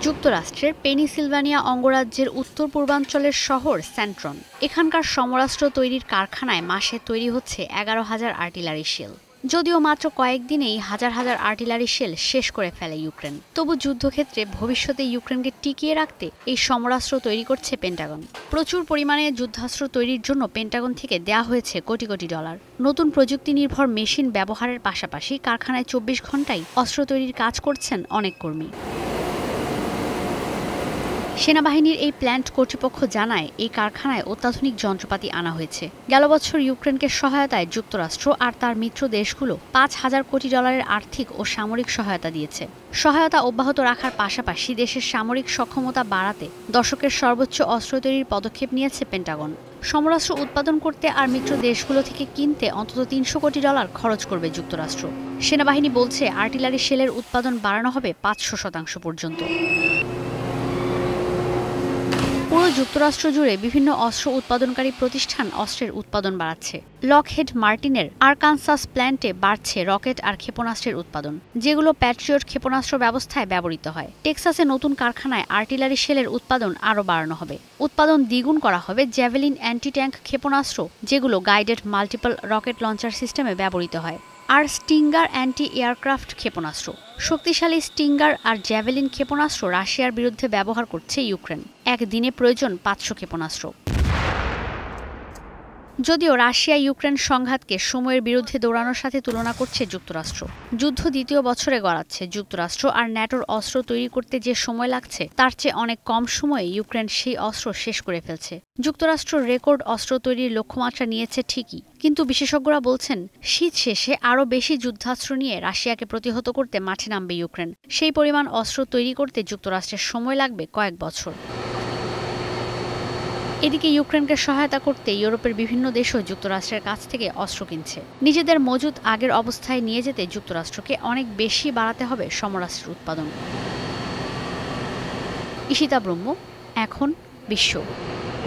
যুক্তরাষ্ট্রের পেনিসিলভানিয়া অঙ্গরাজ্যের উত্তর পূর্বাঞ্চলের শহর সেন্ট্রন। এখানকার সমরাস্ত্র তৈরির কারখানায় মাসে তৈরি হচ্ছে 11,000 আর্টিলারি শেল। যদিও মাত্র কয়েকদিনেই হাজার হাজার আর্টিলারি শেল শেষ করে ফেলে ইউক্রেন, তবু যুদ্ধক্ষেত্রে ভবিষ্যতে ইউক্রেনকে টিকিয়ে রাখতে এই সমরাস্ত্র তৈরি করছে পেন্টাগন। প্রচুর পরিমাণে যুদ্ধাস্ত্র তৈরির জন্য পেন্টাগন থেকে দেয়া হয়েছে কোটি কোটি ডলার। নতুন প্রযুক্তি নির্ভর মেশিন ব্যবহারের পাশাপাশি কারখানায় 24 ঘন্টায় অস্ত্র তৈরির কাজ করছেন অনেক কর্মী। সেনাবাহিনীর এই প্ল্যান্ট কর্তৃপক্ষ জানায়, এই কারখানায় অত্যাধুনিক যন্ত্রপাতি আনা হয়েছে। গেল বছর ইউক্রেনকে সহায়তায় যুক্তরাষ্ট্র আর তার মিত্র দেশগুলো 5,000 কোটি ডলারের আর্থিক ও সামরিক সহায়তা দিয়েছে। সহায়তা অব্যাহত রাখার পাশাপাশি দেশের সামরিক সক্ষমতা বাড়াতে দশকের সর্বোচ্চ অস্ত্র তৈরির পদক্ষেপ নিয়েছে পেন্টাগন। সমরাস্ত্র উৎপাদন করতে আর মিত্র দেশগুলো থেকে কিনতে অন্তত 300 কোটি ডলার খরচ করবে যুক্তরাষ্ট্র। সেনাবাহিনী বলছে, আর্টিলারি শেলের উৎপাদন বাড়ানো হবে 500% পর্যন্ত। পুরো যুক্তরাষ্ট্র জুড়ে বিভিন্ন অস্ত্র উৎপাদনকারী প্রতিষ্ঠান অস্ত্রের উৎপাদন বাড়াচ্ছে। লকহেড মার্টিনের আরকানসাস প্ল্যান্টে বাড়ছে রকেট আর ক্ষেপণাস্ত্রের উৎপাদন, যেগুলো প্যাট্রিয়ট ক্ষেপণাস্ত্র ব্যবস্থায় ব্যবহৃত হয়। টেক্সাসে নতুন কারখানায় আর্টিলারি শেলের উৎপাদন আরও বাড়ানো হবে। উৎপাদন দ্বিগুণ করা হবে জ্যাভেলিন অ্যান্টি ট্যাঙ্ক ক্ষেপণাস্ত্র, যেগুলো গাইডেড মাল্টিপল রকেট লঞ্চার সিস্টেমে ব্যবহৃত হয়, আর স্টিঙ্গার অ্যান্টি এয়ারক্রাফট ক্ষেপণাস্ত্র। শক্তিশালী স্টিঙ্গার আর জ্যাভেলিন ক্ষেপণাস্ত্র রাশিয়ার বিরুদ্ধে ব্যবহার করছে ইউক্রেন। একদিনে প্রয়োজন 500 ক্ষেপণাস্ত্র। যদিও রাশিয়া ইউক্রেন সংঘাতকে সময়ের বিরুদ্ধে দৌড়ানোর সাথে তুলনা করছে যুক্তরাষ্ট্র। যুদ্ধ দ্বিতীয় বছরে গড়াচ্ছে। যুক্তরাষ্ট্র আর ন্যাটোর অস্ত্র তৈরি করতে যে সময় লাগছে, তার চেয়ে অনেক কম সময়ে ইউক্রেন সেই অস্ত্র শেষ করে ফেলছে। যুক্তরাষ্ট্র রেকর্ড অস্ত্র তৈরির লক্ষ্যমাত্রা নিয়েছে ঠিকই, কিন্তু বিশেষজ্ঞরা বলছেন, শীত শেষে আরও বেশি যুদ্ধাস্ত্র নিয়ে রাশিয়াকে প্রতিহত করতে মাঠে নামবে ইউক্রেন। সেই পরিমাণ অস্ত্র তৈরি করতে যুক্তরাষ্ট্রের সময় লাগবে কয়েক বছর। এদিকে ইউক্রেনকে সহায়তা করতে ইউরোপের বিভিন্ন দেশও যুক্তরাষ্ট্রের কাছ থেকে অস্ত্র কিনছে। নিজেদের মজুত আগের অবস্থায় নিয়ে যেতে যুক্তরাষ্ট্রকে অনেক বেশি বাড়াতে হবে সমরাস্ত্রের উৎপাদন। ঈশিতা ব্রহ্ম, এখন বিশ্ব।